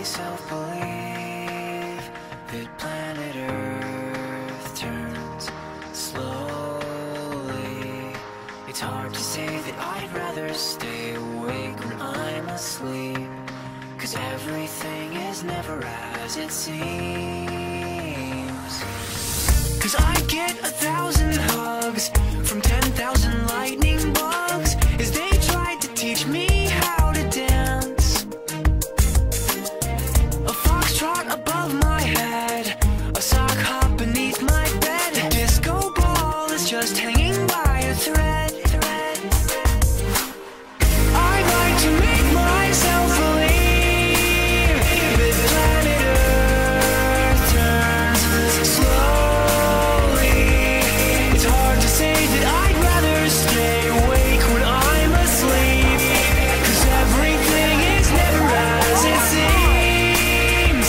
myself believe that planet Earth turns slowly. It's hard to say that I'd rather stay awake when I'm asleep, 'cause everything is never as it seems. 'Cause I get 1,000 hugs from 10,000 lightning bugs as they tried to teach me how to dance. A foxtrot above my head, a sock hop beneath my bed. A disco ball is just hanging by a thread. I like to make myself believe that planet Earth turns slowly. It's hard to say that I'd rather stay awake when I'm asleep, 'cause everything is never as it seems.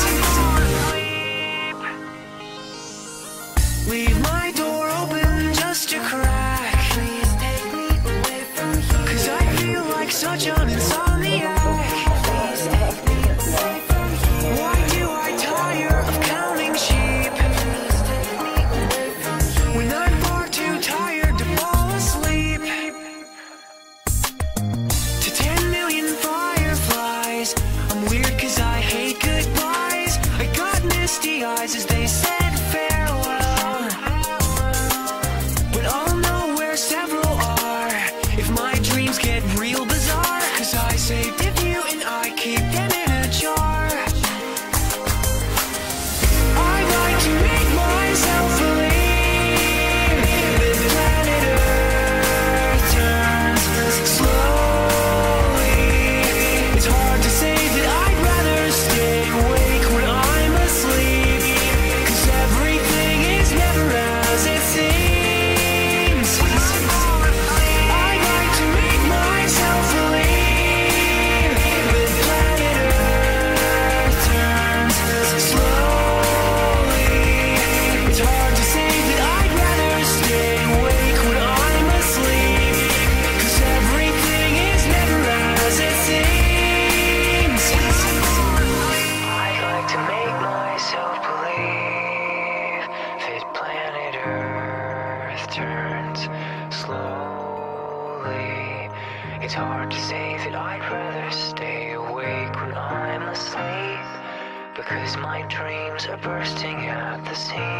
Leave my door open just a crack. Please take me away from here, 'cause I feel like such an insomniac. Please take me away from here. Why do I tire of counting sheep? Please take me away from here, when I'm far too tired to fall asleep. To 10 million fireflies, I'm weird 'cause I hate goodbyes. I got misty eyes as they said farewell, but I'll know where several are if my dreams get real bizarre, 'cause I saved a few and I keep them in a jar. I like to make myself believe that planet Earth turns slowly. It's hard to say that I'd rather stay awake when I'm asleep, 'cause everything is never as it seems. I like to make myself believe that planet Earth turns slowly. It's hard to say that I'd rather stay awake when I'm asleep, 'cause everything is never as it seems. I'd like to make myself believe that planet Earth turns slowly. It's hard to say that I'd rather stay awake when I'm asleep, because my dreams are bursting at the seams.